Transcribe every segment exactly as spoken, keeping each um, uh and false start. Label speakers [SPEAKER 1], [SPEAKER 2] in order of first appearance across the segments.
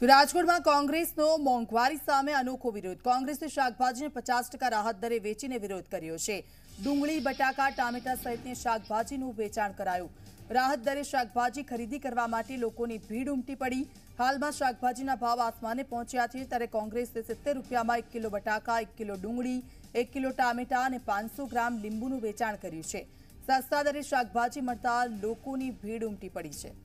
[SPEAKER 1] રાજકોટ में કોંગ્રેસનો મોંઘવારી સામે અનોખો વિરોધ। કોંગ્રેસે શાકભાજીને પચાસ ટકા રાહત દરે વેચીને વિરોધ કર્યો છે। ડુંગળી, બટાકા, ટામેટા સહિતની શાકભાજીનું વેચાણ કરાયું। રાહત દરે શાકભાજી ખરીદી કરવા માટે લોકોની ભીડ ઉમટી પડી। હાલમાં શાકભાજીના ભાવ આસમાને પહોંચ્યા છે, ત્યારે કોંગ્રેસે સિત્તેર રૂપિયામાં એક કિલો બટાકા, એક કિલો ડુંગળી, એક કિલો ટામેટા અને પાંચસો ગ્રામ લીંબુનું વેચાણ કર્યું છે। સસ્તા દરે શાકભાજી મળતા લોકોની ભીડ ઉમટી પડી છે।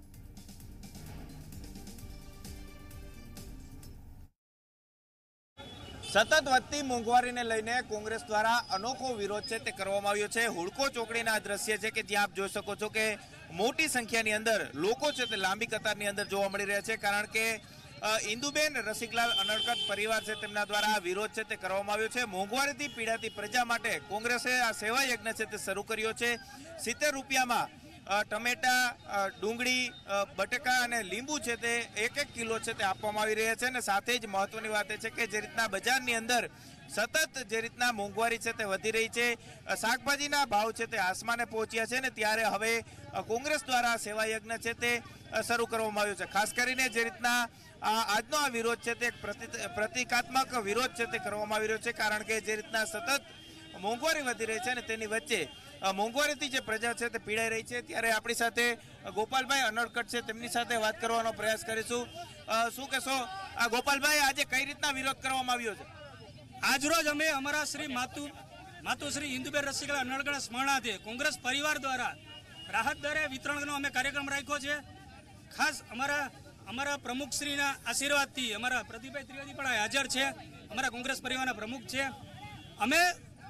[SPEAKER 2] સતત વધતી મોંઘવારીને લઈને કોંગ્રેસ દ્વારા અનોખો વિરોધ છે તે કરવામાં આવ્યો છે। હુડકો ચોકડીના આ દ્રશ્ય છે કે જ્યાં આપ જોઈ શકો છો કે મોટી સંખ્યાની અંદર લોકો છે તે લાંબી કતારની અંદર જોવા મળી રહ્યા છે, કારણ કે ઇન્દુબેન રસિકલાલ અનડકટ પરિવાર છે તેમના દ્વારા આ વિરોધ છે તે કરવામાં આવ્યો છે। મોંઘવારીથી પીડાતી પ્રજા માટે કોંગ્રેસે આ સેવા યજ્ઞ છે તે શરૂ કર્યો છે। સિત્તેર રૂપિયામાં ટમેટા, ડુંગળી, બટાકા અને લીંબુ છે તે એક એક કિલો છે તે આપવામાં આવી રહ્યા છે। અને સાથે જ મહત્વની વાત એ છે કે જે રીતના બજારની અંદર સતત જે રીતના મોંઘવારી છે તે વધી રહી છે, શાકભાજીના ભાવ છે તે આસમાને પહોંચ્યા છે ને ત્યારે હવે કોંગ્રેસ દ્વારા સેવા યજ્ઞ છે તે શરૂ કરવામાં આવ્યો છે। ખાસ કરીને જે રીતના આજનો આ વિરોધ છે તે એક પ્રતિકાત્મક વિરોધ છે તે કરવામાં આવી રહ્યો છે, કારણ કે જે રીતના સતત મોંઘવારી વધી રહી છે અને તેની વચ્ચે મોંઘવારીથી જે પ્રજા છે તે પીડાઈ રહી છે, ત્યારે આપણી સાથે ગોપાલભાઈ અનડકટ છે તેમની સાથે વાત કરવાનો પ્રયાસ કરીશું। શું કહેશો ગોપાલભાઈ, આજે કઈ રીતના વિરોધ કરવામાં આવ્યો છે?
[SPEAKER 3] આજરોજ અમે અમારા શ્રી માતુ માતુશ્રી ઇન્દુબેન રસિકલાલ અનડકટ સ્મરણાર્થે કોંગ્રેસ પરિવાર દ્વારા રાહત દરે વિતરણનો અમે કાર્યક્રમ રાખ્યો છે। ખાસ અમારા અમારા પ્રમુખશ્રીના આશીર્વાદથી અમારા પ્રદીપભાઈ ત્રિવેદી પણ હાજર છે, અમારા કોંગ્રેસ પરિવારના પ્રમુખ છે। અમે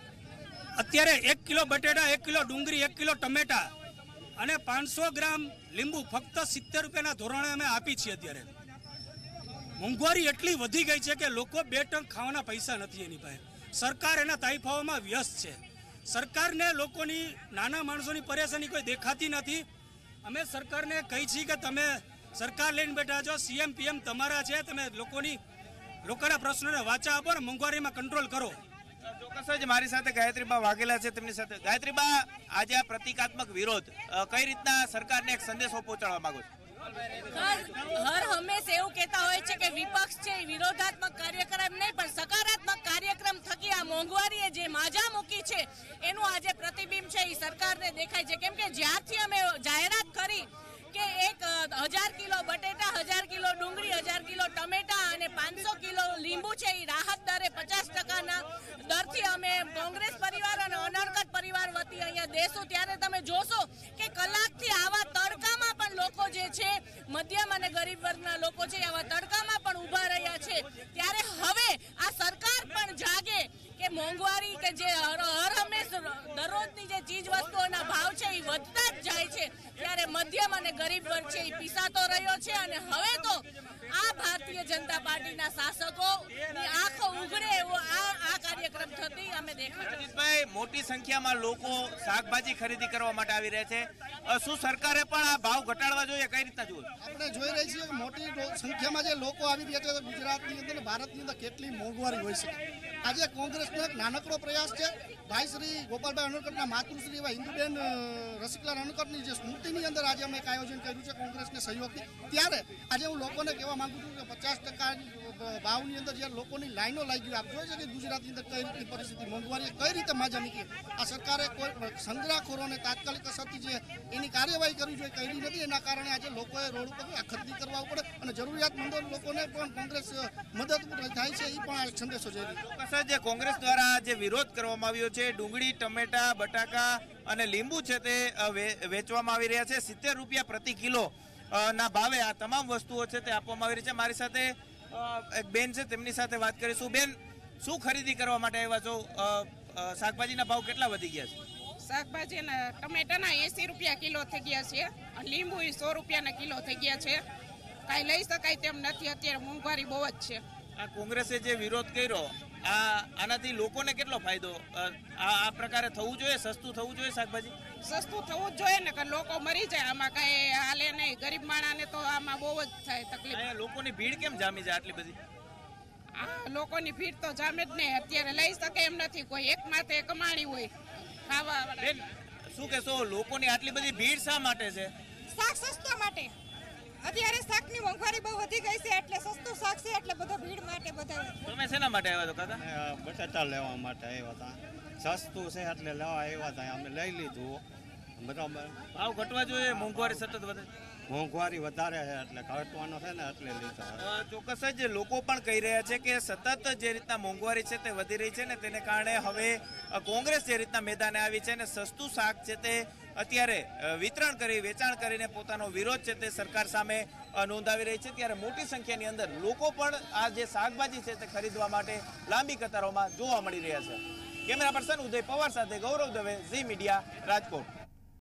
[SPEAKER 3] અત્યારે એક કિલો બટેટા, એક કિલો ડુંગળી, એક કિલો ટમેટા અને પાંચસો ગ્રામ લીંબુ ફક્ત સિત્તેર રૂપિયાના ધોરણે અમે આપી છીએ। અત્યારે મોંઘવારી એટલી વધી ગઈ છે કે લોકો બે ટંક ખાવાના પૈસા નથી એની પાસે। સરકાર એના તાઇફાઓમાં વ્યસ્ત છે। સરકારને લોકોની, નાના માણસોની પરેશાની કોઈ દેખાતી નથી। અમે સરકારને કહી છીએ કે તમે સરકાર લઈને બેઠા છો, સીએમ પીએમ તમારા છે, તમે લોકોની લોકોના પ્રશ્નોને વાચા આપો ને મોંઘવારીમાં કંટ્રોલ કરો।
[SPEAKER 2] ચોક્કસ જ મારી સાથે ગાયત્રીબા વાઘેલા છે, તેમની સાથે ગાયત્રીબા, આજે આ પ્રતિકાત્મક વિરોધ કઈ રીતના સરકારને એક સંદેશો પહોંચાડવા માંગો છો?
[SPEAKER 4] હર હંમેશ એવું કહેતા હોય છે કે વિપક્ષ છે વિરોધાત્મક કાર્યક્રમ નહીં પણ સકારાત્મક કાર્યક્રમ થકી આ મોંઘવારીએ જે માજા મૂકી છે એનું આજે પ્રતિબિંબ છે એ સરકારને દેખાય છે। કેમ કે જ્યારથી અમે જાહેરાત કરી કે એક હજાર કિલો બટેટા, હજાર કિલો ડુંગળી, હજાર કિલો ટમેટા અને પાંચસો કિલો લીંબુ છે એ રાહત દરે પચાસ ટકાના દરથી અમે કોંગ્રેસ પરિવાર અને અનડકટ પરિવાર વતી અહીંયા દેશું, ત્યારે તમે જોશો કે કલાકથી આવા તડકામાં પણ લોકો જે છે, મધ્યમ અને ગરીબ વર્ગના લોકો છે, આવા તડકામાં પણ ઊભા રહ્યા છે। ત્યારે હવે આ સરકાર પણ જાગે કે મોંઘવારી કે જે હર હંમેશ દરરોજની જે ચીજ વસ્તુઓના ભાવ છે એ વધતા જ જાય છે, ત્યારે મધ્યમ અને ગરીબ વર્ગ છે એ પીસાતો રહ્યો છે। અને હવે તો આ ભારતીય જનતા પાર્ટીના શાસકો આંખો ઉઘડે એવો આ આ કાર્યક્રમ થતી અમે દેખાય।
[SPEAKER 2] મોટી સંખ્યામાં લોકો શાકભાજી ખરીદી કરવા માટે આવી રહ્યા છે, શું સરકારે પણ આ ભાવ ઘટાડવા જોઈએ? કઈ રીતના જોઈએ?
[SPEAKER 5] આપણે જોઈ રહી છીએ મોટી સંખ્યામાં જે લોકો આવી રહ્યા છે ગુજરાતની અંદર, ભારતની અંદર કેટલી મોંઘવારી હોય છે। આજે કોંગ્રેસનો એક નાનકડો પ્રયાસ છે, ભાઈ શ્રી ગોપાલભાઈ અનડકટના માતૃશ્રી એવા ઇન્દુબેન રસિકલાલ અનડકટની જે સ્મૃતિની અંદર આજે અમે એક આયોજન કર્યું છે કોંગ્રેસને સહયોગથી। ત્યારે આજે હું લોકોને કહેવા માંગુ છું કે પચાસ ટકા ભાવની અંદર જ્યારે લોકોની લાઈનો લાગી, આપ જોઈએ છે કે ગુજરાતની અંદર કઈ રીતની પરિસ્થિતિ, મોંઘવારી કઈ રીતે માજા નીકળી। આ સરકારે કોઈ સંગ્રહખોરોને તાત્કાલિક અસરથી જે એની કાર્યવાહી કરવી જોઈએ કરી નથી, એના કારણે આજે લોકોએ રોડ ઉપર આ ખરીદી કરવા પડે અને જરૂરિયાતમંદો લોકોને પણ કોંગ્રેસ મદદરૂપ થાય છે, એ પણ આ સંદેશો છે।
[SPEAKER 2] ચોક્કસ જે કોંગ્રેસ દ્વારા જે વિરોધ કરવામાં આવ્યો છે, ડુંગળી, ટમેટા, બટાકા અને લીંબુ છે તે વેચવામાં આવી રહ્યા છે સિત્તેર રૂપિયા પ્રતિ કિલો ના ભાવે આ તમામ વસ્તુઓ છે તે આપવામાં આવી રહી છે। મારી સાથે એક બેન છે, તેમની સાથે વાત કરીશું। બેન, શું ખરીદી કરવા માટે આવ્યા છો? શાકભાજીના ભાવ કેટલા વધી ગયા છે?
[SPEAKER 6] શાકભાજીના ટમેટાના એસી રૂપિયા કિલો થઈ ગયા છે, લીંબુ સો રૂપિયાના કિલો થઈ ગયા છે। કાંઈ લઈ શકાય તેમ નથી, અત્યારે મોંઘવારી બહુ જ છે।
[SPEAKER 2] આ કોંગ્રેસે જે વિરોધ કર્યો, આ આનાથી લોકોને કેટલો ફાયદો? આ આ પ્રકારે થવું જોઈએ, સસ્તું થવું જોઈએ શાકભાજી?
[SPEAKER 6] સસ્તું થવું જ જોઈએ ને, કે લોકો મરી જાય, આમાં કાંઈ હાલે નહીં। ગરીબ માણસને તો આમાં બહુ જ થાય તકલીફ।
[SPEAKER 2] લોકોની ભીડ કેમ જામી જાય આટલી બધી?
[SPEAKER 6] આ લોકોની ભીડ તો જામે જ નહીં, અત્યારે લઈ શકે એમ નથી કોઈ, એક માથે કમાણી હોય ખાવા।
[SPEAKER 2] બેન, શું કહેશો, લોકોની આટલી બધી ભીડ શા માટે છે?
[SPEAKER 7] શાક સસ્તા માટે। અત્યારે શાકની મોંઘવારી બહુ વધી ગઈ છે એટલે સસ્તું બધા ભીડ માટે બધા
[SPEAKER 2] તમે શેના માટે આવ્યા છો કાકા?
[SPEAKER 8] અ, બટાટા લેવા માટે આવ્યા હતા. સસ્તું છે એટલે લેવા આવ્યા હતા. અમે લઈ લીધું. બરાબર.
[SPEAKER 2] ભાવ ઘટવા જોઈએ, મોંઘવારી સતત વધે.
[SPEAKER 8] મોંઘવારી વધારે છે એટલે ઘટવાનો છે ને એટલે લીધા.
[SPEAKER 2] અ, ચોક્કસ જ લોકો પણ કહી રહ્યા છે કે સતત જે રીતના મોંઘવારી છે તે વધી રહી છે ને તેને કારણે હવે અ, કોંગ્રેસ જે રીતના મેદાને આવી છે ને સસ્તું શાક છે તે અત્યારે અ, વિતરણ કરી વેચાણ કરીને પોતાનો વિરોધ છે તે સરકાર સામે અ, નોંધાવી રહી છે. ત્યારે મોટી સંખ્યાની અંદર લોકો પણ આ જે શાકભાજી છે તે ખરીદવા માટે લાંબી કતારોમાં જોવા મળી રહ્યા છે. કેમેરા પર્સન ઉદય પવાર સાથે ગૌરવ દવે, ઝી મીડિયા, રાજકોટ.